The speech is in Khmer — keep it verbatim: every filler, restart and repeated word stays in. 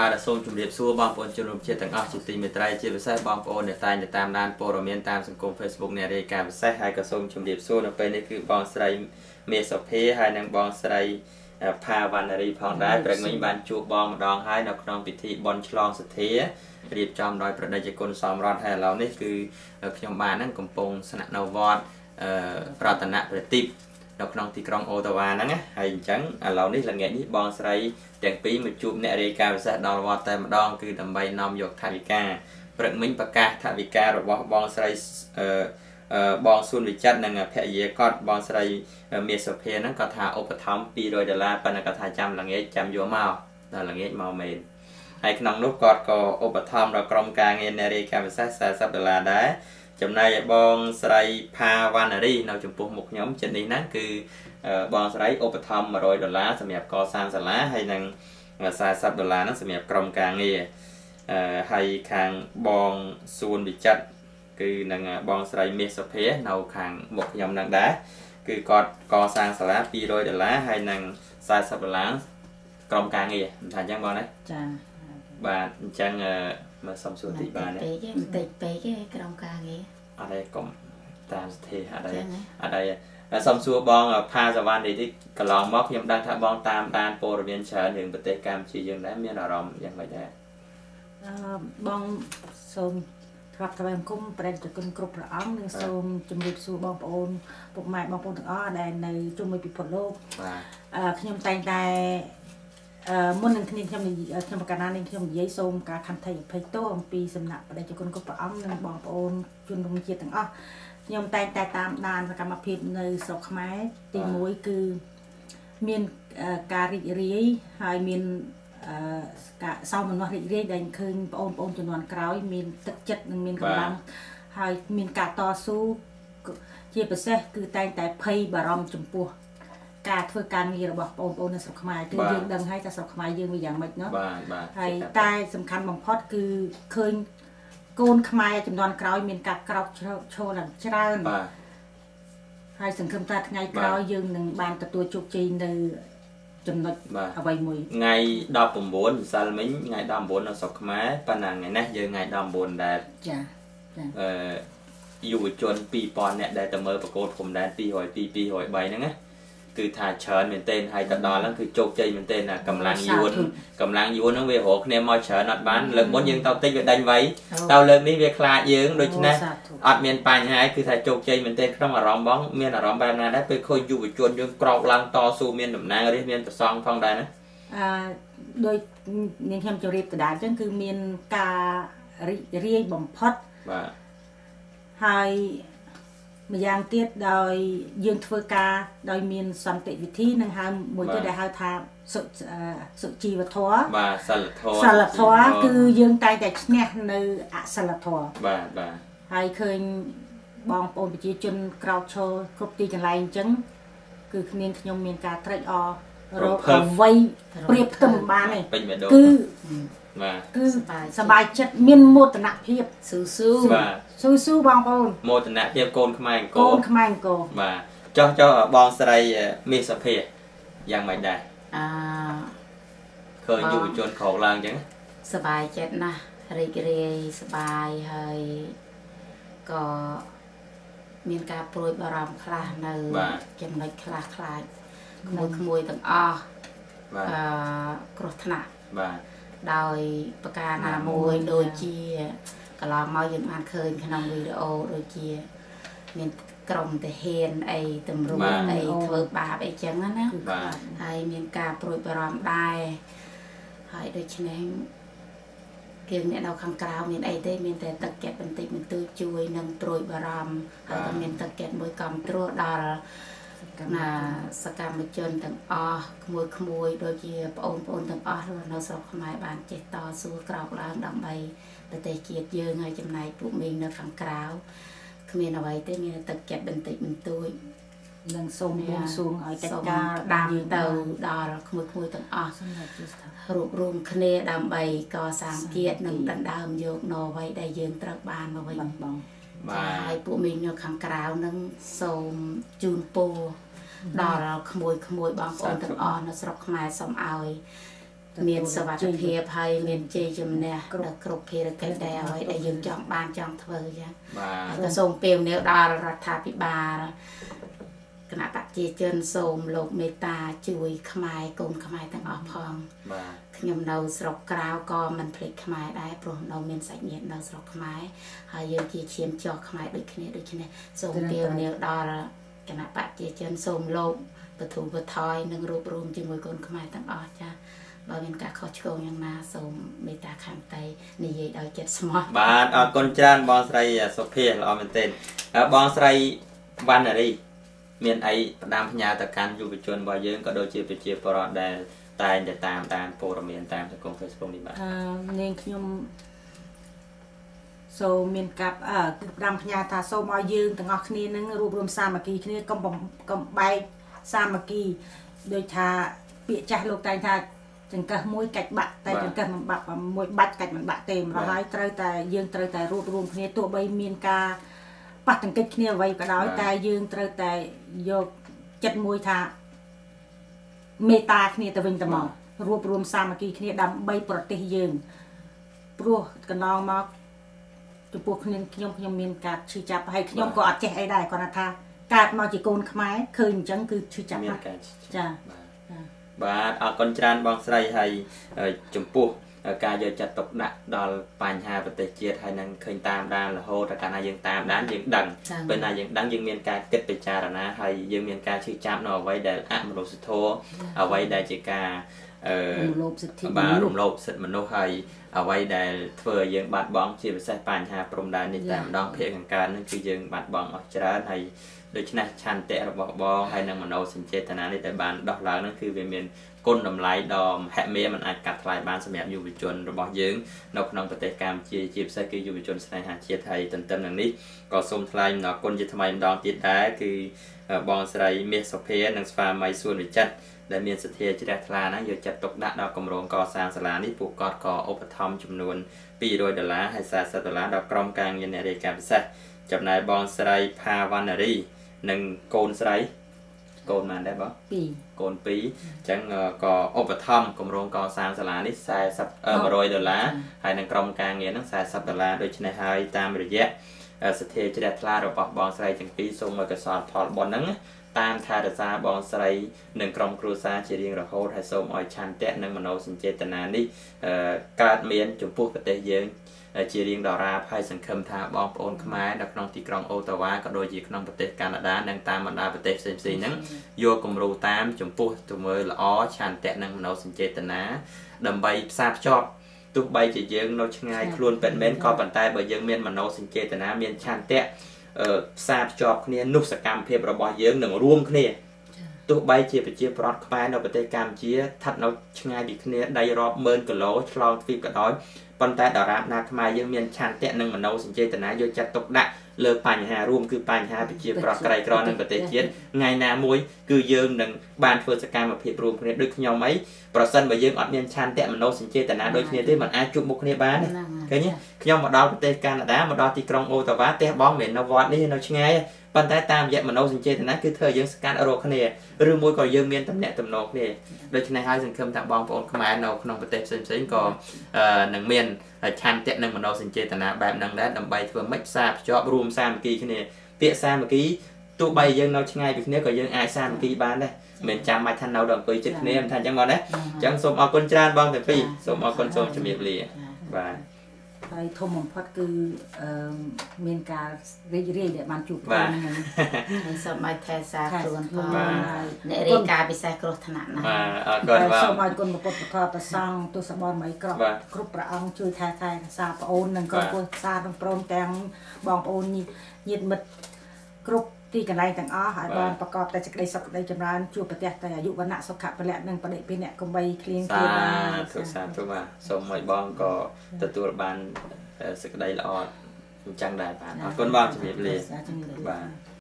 បាទសូមជម្រាបសួរបងប្អូនជនរួមជាតិទាំងអស់ជាទីមេត្រីជាពិសេសបងប្អូនដែលតែងតែតាមដានព័ត៌មានតាមសង្គម Facebook អ្នករាយការណ៍ពិសេសហើយក៏សូមជម្រាបសួរនៅពេលនេះគឺបងស្រីមេសុភាហើយនិងបងស្រីផាវណ្ណរីផងដែរព្រឹកមិញបានជួបបងម្ដងហើយនៅក្នុងពិធីបុណ្យឆ្លងសទ្ធារៀបចំដោយប្រដេជគុណសមរដ្ឋហើយឥឡូវនេះគឺខ្ញុំបាននឹងកំពុងស្នាក់នៅវត្តប្រតនប្រទីបនៅក្នុងទីក្រុងអូតាវ៉ាហ្នឹងណាហើយអញ្ចឹងឥឡូវនេះល្ងាចនេះបងស្រីទាំងពីរមកជួបអ្នករាយការណ៍ពិសេសដល់វត្តតែម្ដងគឺដើម្បីនាំយកថវិកាព្រឹកមិញប្រកាសថវិការបស់បងស្រីអឺបងសួនវិចិត្រនិងភរិយាគាត់បងស្រីមាសសុភាហ្នឹងគាត់ថាឧបត្ថម្ភពីររយដុល្លារប៉ុន្តែគាត់ថាចាំល្ងាចចាំយកមកដល់ល្ងាចមកមែនហើយក្នុងនោះគាត់ក៏ឧបត្ថម្ភដល់ក្រុមការងារអ្នករាយការណ៍ពិសេសសាសិបដុល្លារដែរចំណែកបងស្រីផាវណ្ណរីនៅចំពោះមុខខ្ញុំចិត្តនេះហ្នឹងគឺបងស្រីឧបត្ថម្ភមួយរយដុល្លារសម្រាប់កសាងសាលាហើយនិងសាសិបដុល្លារហ្នឹងសម្រាប់ក្រុមការងារហើយខាងបងសួនវិចិត្រគឺនឹងបងស្រីមាសសុភានៅខាងមុខខ្ញុំហ្នឹងដែរគឺគាត់កសាងសាលាពីររយដុល្លារហើយនិងសាសិបដុល្លារក្រុមការងារថាអញ្ចឹងបងណាចាបាទអញ្ចឹងមកសុំសួរទីបានទេបន្តិចពេកទេក្រុមការងារអត់ទេកុំតាមស្ថិអត់ទេអត់ទេសុំសួរបងផាសវណ្ណនេះកន្លងមកខ្ញុំដឹងថាបងតាមដានព័ត៌មានច្រើនរឿងប្រទេសកម្ពុជាយើងដែរមានអារម្មណ៍យ៉ាងម៉េចដែរអឺបងសូមថ្វាយថ្វាយអង្គមព្រះតគុណគ្រប់ព្រះអង្គនិងសូមជម្រាបសួរបងប្អូនពុកម៉ែបងប្អូនទាំងអស់ដែលនៅជុំវិញពិភពលោកបាទអឺខ្ញុំតែងតែអឺមុននឹងគ្នាខ្ញុំខ្ញុំប្រកាសណានេះខ្ញុំនិយាយសូមការខន្តីអភ័យទោសអំពីសំណាក់ព្រះតគុណគ្រប់ព្រះអង្គនិងបងប្អូនជនរួមជាតិទាំងអស់ខ្ញុំតែងតែតាមដានសកម្មភាពនៅស្រុកខ្មែរទីមួយគឺមានការរីករាយហើយមានអឺការសោមនស្សរីករាយដែលឃើញបងប្អូនជំនាន់ក្រោយមានទឹកចិត្តនិងមានកម្លាំងហើយមានការតស៊ូជាពិសេសគឺតែងតែភ័យបារម្ភចំពោះការធ្វើការងាររបស់បងប្អូននៅស្រុកខ្មែរគឺយើងដឹងហើយថាស្រុកខ្មែរយើងវាយ៉ាងម៉េចเนาะបាទបាទហើយតែសំខាន់បំផុតគឺឃើញកូនខ្មែរចំនួនក្រោយមានការក្រោកឈរឡើងច្រើនបាទហើយសង្ឃឹមថាថ្ងៃក្រោយយើងនឹងបានទទួលជោគជ័យនៅចំណុចអ្វីមួយថ្ងៃដប់៩ម្សិលមិញថ្ងៃដប់៩នៅស្រុកខ្មែរប៉ុន្តែថ្ងៃនេះយើងថ្ងៃដប់៩ដែរចាចាអឺយុវជនពីរពាន់នាក់ដែលទៅមើលប្រកួតព្រំដែនពីររយពីរ ពីររយបីហ្នឹងណាគឺថាច្រើនមែនទែនហើយទៅដល់ហ្នឹងគឺជោគជ័យមែនទែនណាកម្លាំងយួនកម្លាំងយួនហ្នឹងវារកគ្នាមកច្រើនអត់បានលើកមុនយើងទៅតិចវាដេញវៃទៅលើកនេះវាខ្លាចយើងដូច្នេះអត់មានបញ្ហាគឺថាជោគជ័យមែនទែនក្នុងអារម្មណ៍បងមានអារម្មណ៍បែបណាដែរពេលឃើញយុវជនយើងក្រោកឡើងតស៊ូមានតំណាងរាស្ត្រមានប្រសង់ផងដែរណាអឺដោយនាងខ្ញុំជម្រាបដដែលអញ្ចឹងគឺមានការរីករាយបំផុតបាទហើយម្យ៉ាងទៀតដោយយើងធ្វើការដោយមានសន្តិវិធីនិងហៅមួយទៀតដែលហៅថាសុសុជីវធម៌បាទសិលធម៌សិលធម៌គឺយើងតែងតែឈ្នះនៅអសិលធម៌បាទបាទហើយឃើញបងប្អូនប្រជាជនក្រោកឈរគ្រប់ទីកន្លែងអញ្ចឹងគឺគ្មានខ្ញុំមានការត្រេកអររកអ្វីប្រៀបផ្ទឹមបានទេគឺបាទគឺសប្បាយចិត្តមានមោទនភាពស៊ូស៊ូបាទស៊ូស៊ូបងប្អូនមោទនភាពកូនខ្មែរអង្គរកូនខ្មែរអង្គរបាទចុះចុះបងស្រីមាសសុភាយ៉ាងម៉េចដែរអឺឃើញយុវជនក្រោកឡើងអញ្ចឹងសប្បាយចិត្តណាស់រីករាយសប្បាយហើយក៏មានការព្រួយបារម្ភខ្លះនៅចំណុចខ្លះខ្លាចក្មួយក្មួយទាំងអស់បាទអឺគ្រោះថ្នាក់បាទដោយប្រការណាមួយដូចជាកន្លងមកយើងបានឃើញក្នុងវីដេអូដូចជាមានក្រុមទាហានអីតម្រួតអីធ្វើបាបអីចឹងណាហើយមានការព្រួយបារម្ភដែរហើយដូច្នេះគេអ្នកនៅខាងក្រៅមានអីទេមានតែទឹកចិត្តបន្តិចបន្តួចជួយនឹងព្រួយបារម្ភហើយក៏មានទឹកចិត្តមួយគ្រប់គ្រងដល់ណាសកម្មជនទាំងអស់ក្មួយក្មួយដូចជាបងប្អូនទាំងអស់នៅស្រុកខ្មែរបានចេះតស៊ូក្រោកឡើងដើម្បីប្រទេសជាតិយើងហើយចំណែកពួកមីងនៅខាងក្រៅគ្មានអ្វីទេមានទឹកចិត្តបន្តិចបន្តួចនឹងសូមបួងសួងឲ្យកិច្ចការដាំទៅដល់ក្មួយក្មួយទាំងអស់រួបរวมគ្នាដើម្បីកសាងជាតិនិងដណ្ដើមយកនៅអ្វីដែលយើងត្រូវបានមកវិញបងបាទហើយពួកមីងនៅខាងក្រៅនឹងសូមជូនពរដល់ក្មួយក្មួយបងប្អូនទាំងអស់នៅស្រុកខ្មែរសូមឲ្យមានសវត្ថិភាពហើយមានជ័យជំនះដល់គ្រប់ភារកិច្ចដែលអ្វីដែលយើងចង់បានចង់ធ្វើចាបាទក៏សូមពេលនេះដល់រដ្ឋាភិបាលគណៈបព្វជិជនសូមលោកមេត្តាជួយខ្មែរកូនខ្មែរទាំងអស់ផងបាទខ្ញុំនៅស្រុកក្រៅក៏មិនភ្លេចខ្មែរដែរព្រោះនៅមានសាច់ញាតិនៅស្រុកខ្មែរហើយយើងជាឈាមចោះខ្មែរដូចគ្នាដូច្នេះសូមពេលនេះដល់គណៈបព្វជិជនសូមលោកបទូបថយនឹងរួបរวมជាមួយកូនខ្មែរទាំងអស់ចាបើមានការខុសឆ្គងយ៉ាងណាសូមមេត្តាខន្តីនិយាយដោយចិត្តស្មោះបាទអរគុណច្រើនបងស្រីសុភាល្អមែនទែនបងស្រីវណ្ណរីមានអីផ្ដាំផ្ញើទៅកាន់យុវជនរបស់យើងក៏ដូចជាប្រជាពលរដ្ឋដែលតែងតែតាមដានព័ត៌មានតាមសង្គម Facebook នេះបាទអឺនាងខ្ញុំសូមមានកាប់អឺគឺផ្ដាំផ្ញើថាសូមឲ្យយើងទាំងអស់គ្នានឹងរួបរวมសាមគ្គីគ្នាកុំកុំបែកសាមគ្គីដូចថាពាក្យចាស់លោកតែងថាចង្កឹះមួយកាច់បាក់តែចង្កឹះមិនបាក់មួយបាច់កាច់មិនបាក់ទេម្ល៉េះហើយត្រូវតែយើងត្រូវតែរួបរวมគ្នាទោះបីមានការប៉ះទង្គិចគ្នាអ្វីក៏ដោយតែយើងត្រូវតែយកចិត្តមួយថាមេត្តាគ្នាទៅវិញទៅមករួបរวมសាមគ្គីគ្នាដើម្បីប្រទេសយើងព្រោះកន្លងមកចំពោះគ្នាខ្ញុំខ្ញុំមានការឈឺចាប់ហើយខ្ញុំក៏អត់ចេះអីដែរគាត់ថាកើតមកជាកូនខ្មែរឃើញអញ្ចឹងគឺឈឺចាប់ណាស់ចាបាទអរគុណច្រើនបងស្រីហើយចំពោះការយកចិត្តទុកដាក់ដល់បញ្ហាប្រទេសជាតិហើយនឹងឃើញតាមដានរហូតដល់កាលណាយើងតាមដានយើងដឹងពេលណាយើងដឹងយើងមានការគិតពិចារណាហើយយើងមានការឈឺចាប់នៅអ្វីដែលអមនុស្សធម៌អ្វីដែលជាការអឺរំលោភសិទ្ធិបាទរំលោភសិទ្ធិមនុស្សហើយអ្វីដែលធ្វើឲ្យយើងបាត់បង់ជាពិសេសបញ្ហាព្រំដែននេះតែម្ដងភាគខាងកើតនឹងគឺយើងបាត់បង់អស់ច្រើនហើយដូច្នេះឆន្ទៈរបស់បងហើយនឹងមនោសញ្ចេតនានេះដែលបានដោះឡើងនឹងគឺវាមានគុណតម្លៃដ៏មហិមាមិនអាចកាត់ថ្លៃបានសម្រាប់យុវជនរបស់យើងនៅក្នុងប្រទេសកម្ពុជាជាពិសេសគឺយុវជនស្នេហាជាតិហើយទន្ទឹមនឹងនេះក៏សូមថ្លែងអំណរគុណជាថ្មីម្ដងទៀតដែរគឺបងស្រីមាសសុភានិងស្វាមីសួនវិចិត្រដែលមានសទ្ធាជ្រះថ្លាណាស់យកចិត្តទុកដាក់ដល់គម្រោងកសាងសាលានេះពួកគាត់ក៏ឧបត្ថម្ភចំនួនពីររយដុល្លារហើយសាសិបដុល្លារដល់ក្រុមការងារអ្នករាយការណ៍ពិសេសចំណែកបងស្រីផាវណ្ណរីនិងកូនស្រីកូនបានដែរបងពីរកូនពីរអញ្ចឹងក៏ឧបត្ថម្ភគម្រោងកសាងសាលានេះសែសិប មួយរយដុល្លារហើយនឹងក្រុមការងារហ្នឹងសែសិបដុល្លារដូច្នេះហើយតាមរយៈសទ្ធាជ្រះថ្លារបស់បងស្រីទាំងពីរសូមឲ្យកសលផលបុណ្យហ្នឹងតាមថែរក្សាបងស្រីនិងក្រុមគ្រួសារជារៀងរហូតហើយសូមឲ្យឆន្ទៈនិងមនោសញ្ចេតនានេះកើតមានចំពោះប្រទេសយើងជារៀងដរាបហើយសង្ឃឹមថាបងប្អូនខ្មែរនៅក្នុងទីក្រុងអូតាវ៉ាក៏ដូចជាក្នុងប្រទេសកាណាដានិងតាមបណ្ដាប្រទេសផ្សេងៗហ្នឹងយកគំរូតាមចំពោះទៅមើលល្អឆន្ទៈនិងមនោសញ្ចេតនាដើម្បីផ្សារភ្ជាប់ទោះបីជាយើងនៅឆ្ងាយខ្លួនពិតមែនក៏ប៉ុន្តែបើយើងមានមនោសញ្ចេតនាមានឆន្ទៈផ្សារភ្ជាប់គ្នានោះសកម្មភាពរបស់យើងនឹងរួមគ្នាទោះបីជាប្រជាប្រដ្ឋខ្មែរនៅប្រទេសកម្ពុជាស្ថិតនៅឆ្ងាយពីគ្នាដីរាប់ម៉ឺនគីឡូឆ្លងទ្វីបក៏ដោយប៉ុន្តែដរាបណាខ្មែរយើងមានឆន្ទៈនិងមនោសញ្ចេតនាយកចិត្តទុកដាក់លើបញ្ហារួមគឺបញ្ហាប្រជាប្រដ្ឋក្រីក្រនៅប្រទេសជាតិថ្ងៃណាមួយគឺយើងនឹងបានធ្វើសកម្មភាពរួមគ្នាដូចខ្ញុំអីប្រសិនបើយើងអត់មានឆន្ទៈមនោសញ្ចេតនាដូចគ្នាទេមិនអាចជួបមុខគ្នាបានទេឃើញទេខ្ញុំមកដល់ប្រទេសកាណាដាមកដល់ទីក្រុងអូតាវ៉ាផ្ទះបងមិននៅវត្តនេះនៅឆ្ងាយប៉ុន្តែតាមរយៈមនោសញ្ចេតនាគឺធ្វើឲ្យយើងស្កាត់រកគ្នាឬមួយក៏យើងមានតំណែងតំណងគ្នាដូច្នេះហើយសង្ឃឹមថាបងប្អូនខ្មែរនៅក្នុងប្រទេសផ្សេងៗក៏នឹងមានឆន្ទៈនិងមនោសញ្ចេតនាបែបហ្នឹងដែរដើម្បីធ្វើម៉េចផ្សារភ្ជាប់រួមសាមគ្គីគ្នាពាក្យសាមគ្គីទោះបីយើងនៅឆ្ងាយពីគ្នាក៏យើងអាចសាមគ្គីបានដែរមិនចាំបាច់ថានៅដល់អង្គុយជិតគ្នាមិនថាអញ្ចឹងបងណាអញ្ចឹងសូមអរគុណច្រើនបងទាំងពីរសូមអរគុណសូមជំរាបលាបាទហើយធំបំផុតគឺអឺមានការរីករាយដែលបានជួបគ្នាហ្នឹងហើយសូមឲ្យថែសាខ្លួនផងអ្នករាយការណ៍ពិសេសគ្រោះថ្នាក់ណាស់អរគុណបាទសូមឲ្យគុណពុទ្ធប្រកបប្រសង់ទស្សបរមីក្រប់គ្រប់ព្រះអង្គជួយថែថែរក្សាប្អូននិងក្រុមគ្រួសារនិងព្រមទាំងបងប្អូនញាតិមិត្តគ្រប់ទីកន្លែងទាំងអស់ឲ្យបានប្រកបតែសេចក្តីសុខសេចក្តីចម្រើនជួបប្រទះតែអាយុវណ្ណៈសុខៈពលៈនិងបដិភិនៈកុំបីឃ្លៀងឃ្លាបានទុសាទុបាទសូមឲ្យបងក៏ទទួលបានសេចក្តីល្អអញ្ចឹងដែរបាទអរគុណបងជំរាបលាបាទ